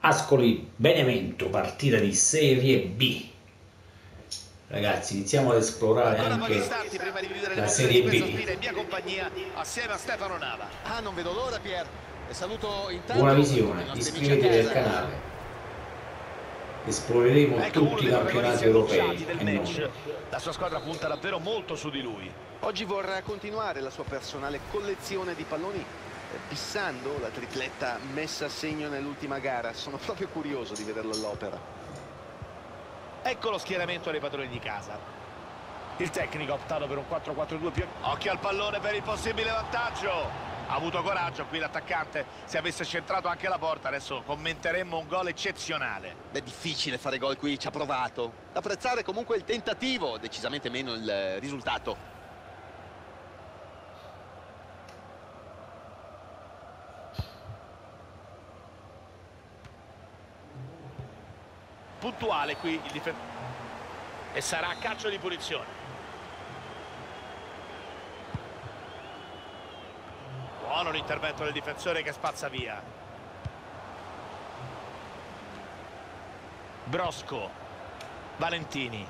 Ascoli Benevento, partita di Serie B. Ragazzi, iniziamo ad esplorare anche la Serie B. In mia compagnia assieme a Stefano Nava. Non vedo l'ora, Pier. E saluto intanto. Buona visione, iscrivetevi al canale. Esploreremo tutti i campionati europei e non. La sua squadra punta davvero molto su di lui. Oggi vorrà continuare la sua personale collezione di palloni, fissando la tripletta messa a segno nell'ultima gara. Sono proprio curioso di vederlo all'opera. Ecco lo schieramento dei padroni di casa. Il tecnico ha optato per un 4-4-2 più. Occhio al pallone per il possibile vantaggio. Ha avuto coraggio qui l'attaccante. Se avesse centrato anche la porta, adesso commenteremmo un gol eccezionale. È difficile fare gol qui, ci ha provato. Da apprezzare comunque il tentativo, decisamente meno il risultato. Puntuale qui il difensore. E sarà a calcio di punizione. Buono l'intervento del difensore che spazza via. Brosco. Valentini.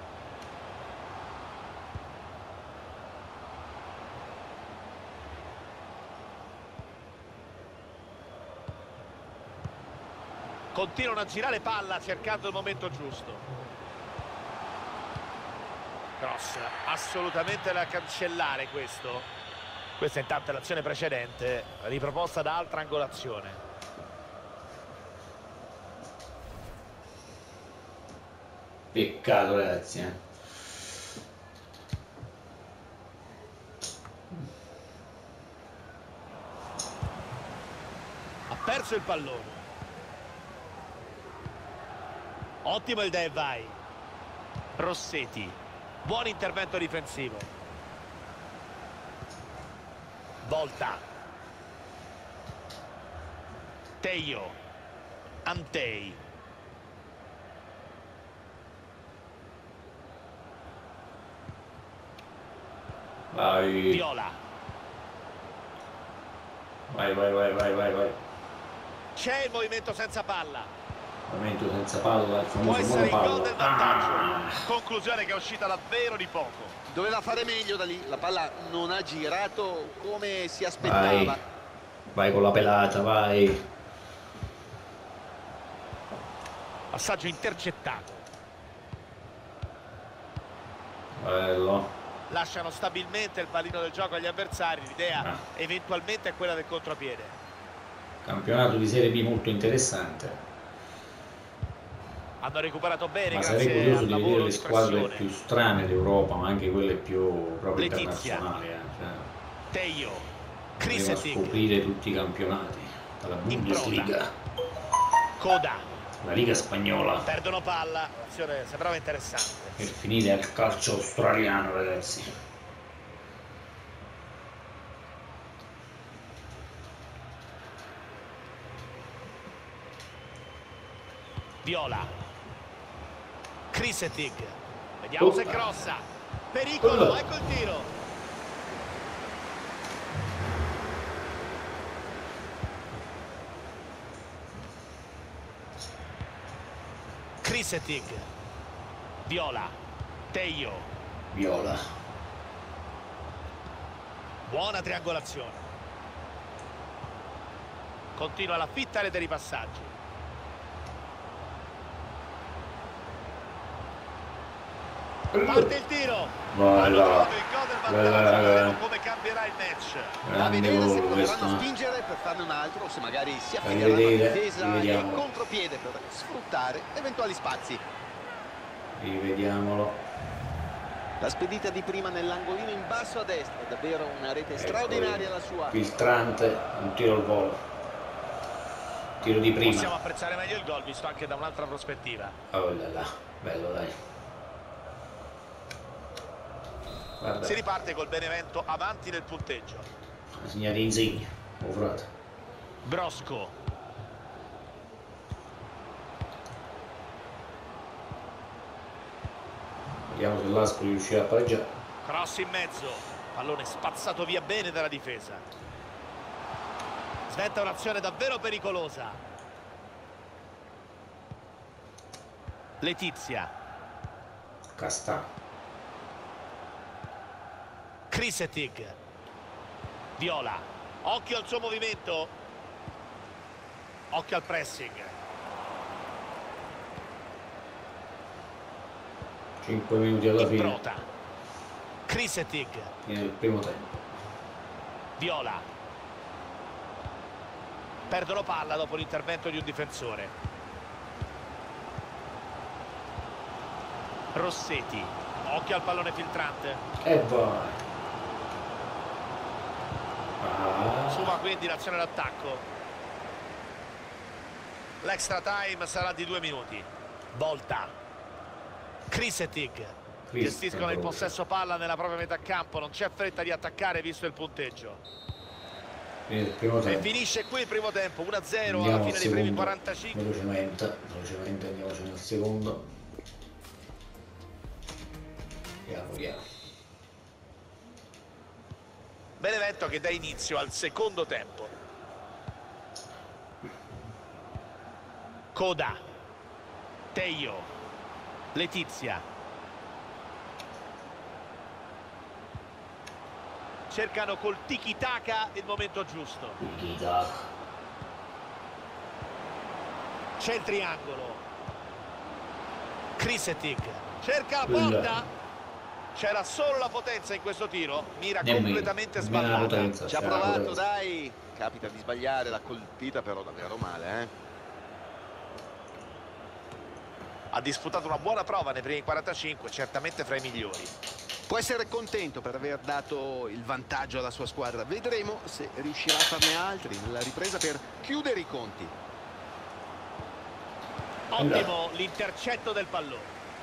Continuano a girare palla cercando il momento giusto. Cross, assolutamente da cancellare questo. Questa intanto è l'azione precedente, riproposta da altra angolazione. Peccato, ragazzi. Ha perso il pallone. Ottimo il dai vai. Rossetti. Buon intervento difensivo. Volta. Teio. Antei. Vai. Viola. Vai. C'è il movimento senza palla. Movimento senza palla, il Può famoso essere il gol monopallo. del vantaggio. Conclusione che è uscita davvero di poco. Doveva fare meglio da lì, la palla non ha girato come si aspettava. Vai con la pelata, vai. Passaggio intercettato. Bello. Lasciano stabilmente il pallino del gioco agli avversari. L'idea eventualmente è quella del contropiede. Campionato di Serie B molto interessante. Hanno recuperato bene, Ma sarei grazie curioso al di vedere lavoro le di squadre pressione. più strane d'Europa, ma anche quelle più proprio Letizia. internazionali. Teio. Devo Crisetic. scoprire tutti i campionati, dalla Bundesliga, Coda. la Liga Spagnola, Perdono palla. L'azione sembrava interessante. per finire al calcio australiano, ragazzi. Viola. Crisetic. Vediamo se crossa. Pericolo, ecco il tiro. Crisetic. Viola. Teio. Viola. Buona triangolazione. Continua la fitta rete di passaggi. Parte il tiro. Hanno trovato il gol del vantaggio. Vedremo come cambierà il match. Da vedere se potranno questo. spingere per farne un altro o se magari si affideranno a difesa e contropiede per sfruttare eventuali spazi. Rivediamolo. La spedita di prima nell'angolino in basso a destra, davvero una rete straordinaria la sua. Filtrante, un tiro al volo. Tiro di prima. Possiamo apprezzare meglio il gol visto anche da un'altra prospettiva. Oh là là, bello dai. Guarda. Si riparte col Benevento avanti nel punteggio. Ha segnato Insigne, oh frate. Brosco. Vediamo se l'Ascoli riuscirà a pareggiare. Cross in mezzo. Pallone spazzato via bene dalla difesa. Sventa un'azione davvero pericolosa. Letizia. Castà. Krisetic. Viola. Occhio al suo movimento. Occhio al pressing. 5 minuti alla fine. Imbrota. Krisetic. Fine del primo tempo. Viola. Perdono palla dopo l'intervento di un difensore. Rossetti. Occhio al pallone filtrante. E vai. Suma quindi l'azione d'attacco. L'extra time sarà di 2 minuti. Volta. Krisetic. Gestiscono il possesso palla nella propria metà campo. Non c'è fretta di attaccare visto il punteggio. E finisce qui il primo tempo. 1-0 alla fine dei primi 45. Velocemente andiamoci nel secondo. Andiamo. Benevento che dà inizio al secondo tempo. Coda. Teio. Letizia. Cercano col tiki-taka il momento giusto. C'è il triangolo. Krisetic. Cerca la porta. C'era solo la potenza in questo tiro. Mira completamente sbagliata. Ci ha provato, dai. Capita di sbagliare, l'ha colpita però davvero male, eh. Ha disputato una buona prova nei primi 45, certamente fra i migliori. Può essere contento per aver dato il vantaggio alla sua squadra. Vedremo se riuscirà a farne altri nella ripresa per chiudere i conti. Ottimo l'intercetto del pallone.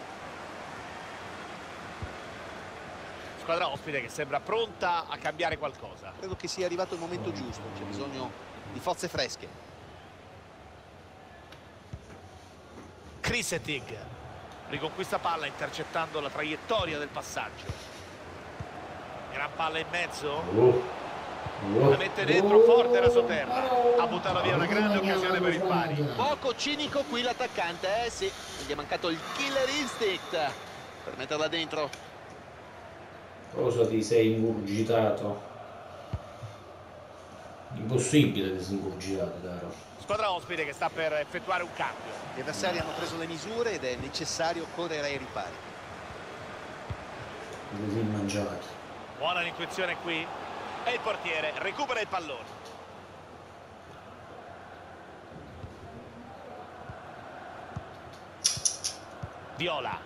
Squadra ospite che sembra pronta a cambiare qualcosa. Credo che sia arrivato il momento giusto. C'è bisogno di forze fresche. Krisetic riconquista palla intercettando la traiettoria del passaggio. Gran palla in mezzo. La mette dentro forte la sotterra. Ha buttato via una grande occasione per il pari. Poco cinico qui l'attaccante, sì. Gli è mancato il killer instinct per metterla dentro. Cosa ti sei ingurgitato? Impossibile di ingurgitare, caro. Squadra ospite che sta per effettuare un cambio. Gli avversari hanno preso le misure ed è necessario correre ai ripari. Così mangiati. Buona l'intuizione qui. E il portiere recupera il pallone. Viola.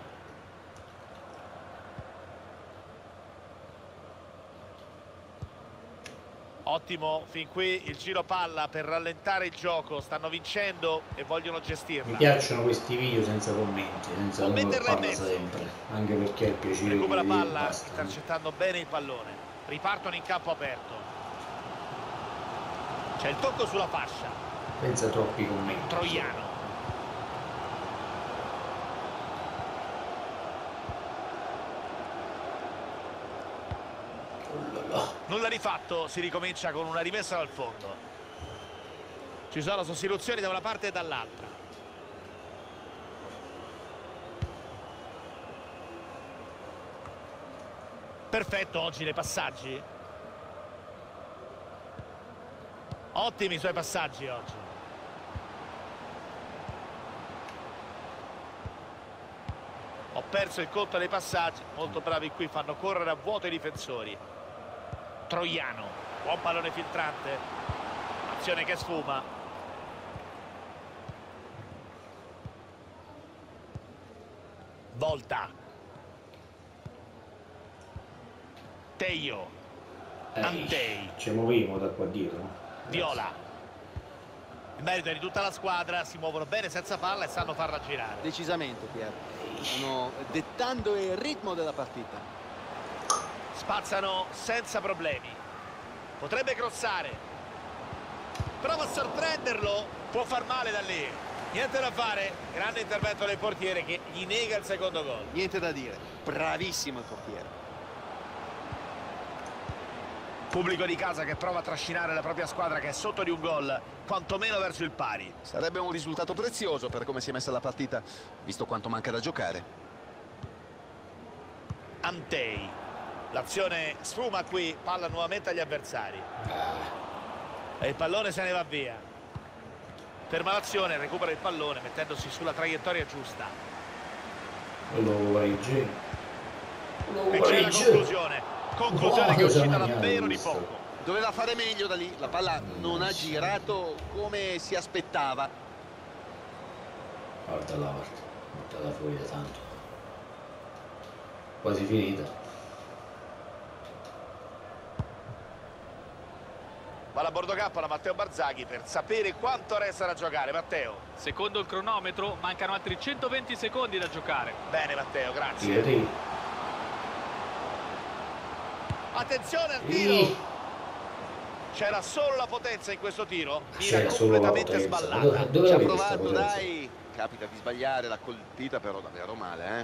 Ottimo, fin qui il giro palla per rallentare il gioco. Stanno vincendo e vogliono gestirla. Mi piacciono questi video senza commenti, senza palla sempre, anche perché è il piacere. Recupera la palla, intercettando bene il pallone. Ripartono in campo aperto. C'è il tocco sulla fascia. Senza troppi commenti. Troiano. Nulla di fatto, si ricomincia con una rimessa dal fondo. Ci sono sostituzioni da una parte e dall'altra. Perfetto oggi nei passaggi. Ottimi i suoi passaggi oggi. Ho perso il conto dei passaggi. Molto bravi qui, fanno correre a vuoto i difensori. Troiano, buon pallone filtrante, azione che sfuma. Volta. Teio. Antei. Ci muoviamo da qua dietro. Viola. Il merito è di tutta la squadra, si muovono bene senza palla e sanno farla girare. Decisamente, Pier. Stanno dettando il ritmo della partita. Spazzano senza problemi. Potrebbe crossare. Prova a sorprenderlo. Può far male da lì. Niente da fare. Grande intervento del portiere che gli nega il secondo gol. Niente da dire. Bravissimo il portiere. Pubblico di casa che prova a trascinare la propria squadra che è sotto di un gol, quantomeno verso il pari. Sarebbe un risultato prezioso per come si è messa la partita, visto quanto manca da giocare. Antei. L'azione sfuma qui, palla nuovamente agli avversari. E il pallone se ne va via. Ferma l'azione, recupera il pallone mettendosi sulla traiettoria giusta. E c'è la conclusione. Conclusione che è uscita davvero di poco. Doveva fare meglio da lì, la palla non ha girato come si aspettava. Guarda là, guarda fuori da tanto. Quasi finita. Va la bordocappola Matteo Barzaghi per sapere quanto resta da giocare. Matteo. Secondo il cronometro mancano altri 120 secondi da giocare. Bene Matteo, grazie. Attenzione al tiro. C'era solo la potenza in questo tiro. Mira completamente sballata. Ci ha provato, dai. Capita di sbagliare, l'ha colpita però davvero male,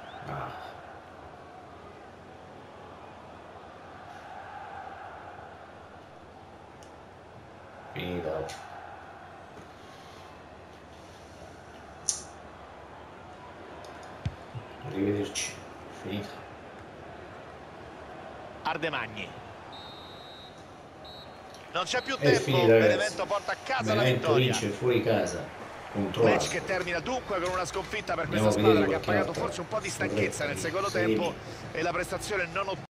Finita. Arrivederci. Finita. Ardemagni. Non c'è più tempo, Benevento porta a casa la vittoria. Vince fuori casa. Match che termina dunque con una sconfitta per questa squadra che ha pagato forse un po' di stanchezza nel secondo tempo e la prestazione non ottenuta.